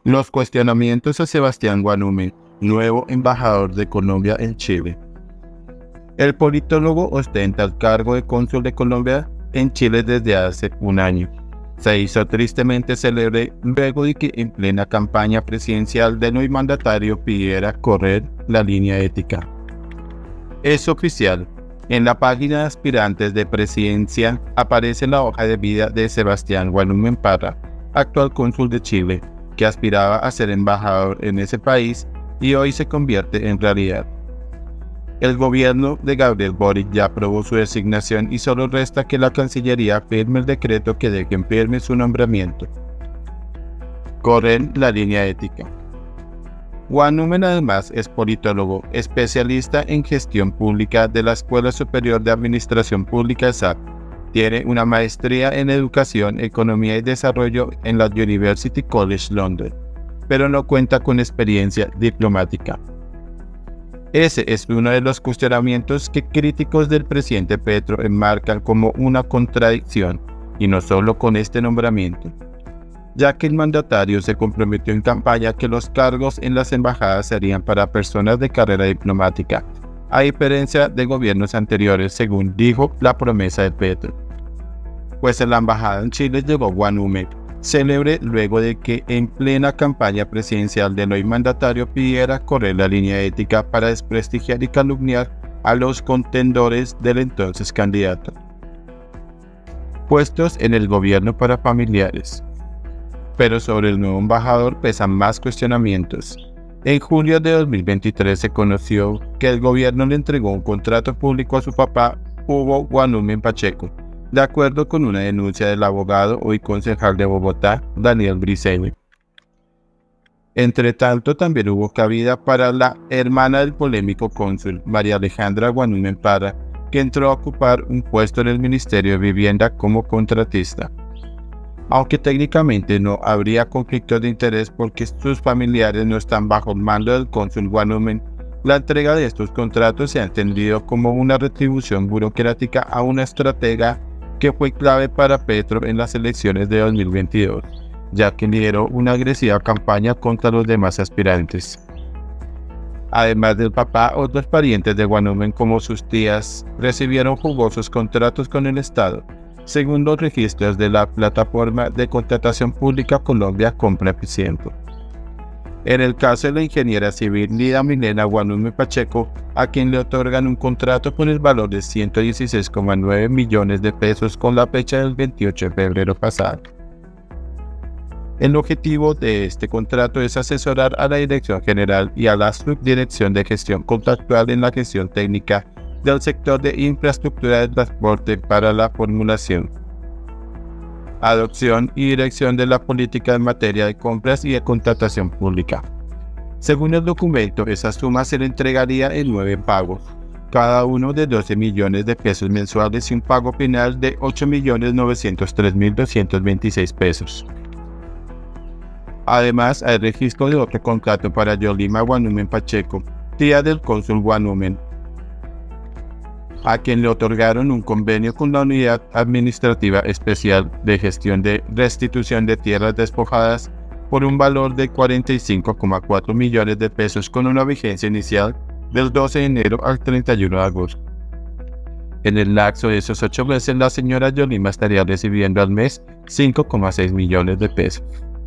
Los cuestionamientos a Sebastián Guanume, nuevo embajador de Colombia en Chile. El politólogo ostenta el cargo de cónsul de Colombia en Chile desde hace un año. Se hizo tristemente célebre luego de que en plena campaña presidencial del nuevo mandatario pidiera correr la línea ética. Es oficial. En la página de aspirantes de presidencia aparece la hoja de vida de Sebastián Guanume Parra, actual cónsul de Chile, que aspiraba a ser embajador en ese país y hoy se convierte en realidad. El gobierno de Gabriel Boric ya aprobó su designación y solo resta que la Cancillería firme el decreto que deje en firme su nombramiento. Correr la línea ética. Guanume además es politólogo, especialista en gestión pública de la Escuela Superior de Administración Pública (ESAP). Tiene una maestría en Educación, Economía y Desarrollo en la University College London, pero no cuenta con experiencia diplomática. Ese es uno de los cuestionamientos que críticos del presidente Petro enmarcan como una contradicción, y no solo con este nombramiento, ya que el mandatario se comprometió en campaña que los cargos en las embajadas serían para personas de carrera diplomática, a diferencia de gobiernos anteriores, según dijo la promesa de Petro. Pues en la embajada en Chile llegó Guanume, célebre luego de que en plena campaña presidencial del hoy mandatario pidiera correr la línea ética para desprestigiar y calumniar a los contendores del entonces candidato. Puestos en el gobierno para familiares. Pero sobre el nuevo embajador pesan más cuestionamientos. En julio de 2023 se conoció que el gobierno le entregó un contrato público a su papá, Hugo Guanume Pacheco, de acuerdo con una denuncia del abogado hoy concejal de Bogotá, Daniel Briceño. Entre tanto, también hubo cabida para la hermana del polémico cónsul, María Alejandra Guanume Parra, que entró a ocupar un puesto en el Ministerio de Vivienda como contratista. Aunque técnicamente no habría conflicto de interés porque sus familiares no están bajo el mando del cónsul Guanume, la entrega de estos contratos se ha entendido como una retribución burocrática a una estratega que fue clave para Petro en las elecciones de 2022, ya que lideró una agresiva campaña contra los demás aspirantes. Además del papá, otros parientes de Guanume como sus tías recibieron jugosos contratos con el Estado, según los registros de la plataforma de contratación pública Colombia Compra Eficiente. En el caso de la ingeniera civil Lida Milena Guanume Pacheco, a quien le otorgan un contrato con el valor de 116,9 millones de pesos con la fecha del 28 de febrero pasado. El objetivo de este contrato es asesorar a la Dirección General y a la Subdirección de Gestión Contractual en la gestión técnica del sector de infraestructura de transporte para la formulación, adopción y dirección de la política en materia de compras y de contratación pública. Según el documento, esa suma se le entregaría en 9 pagos, cada uno de 12 millones de pesos mensuales y un pago final de 8.903.226 pesos. Además, hay registro de otro contrato para Yolima Guanume Pacheco, tía del cónsul Guanume, a quien le otorgaron un convenio con la Unidad Administrativa Especial de Gestión de Restitución de Tierras Despojadas por un valor de 45,4 millones de pesos con una vigencia inicial del 12 de enero al 31 de agosto. En el lapso de esos 8 meses, la señora Yolima estaría recibiendo al mes 5,6 millones de pesos.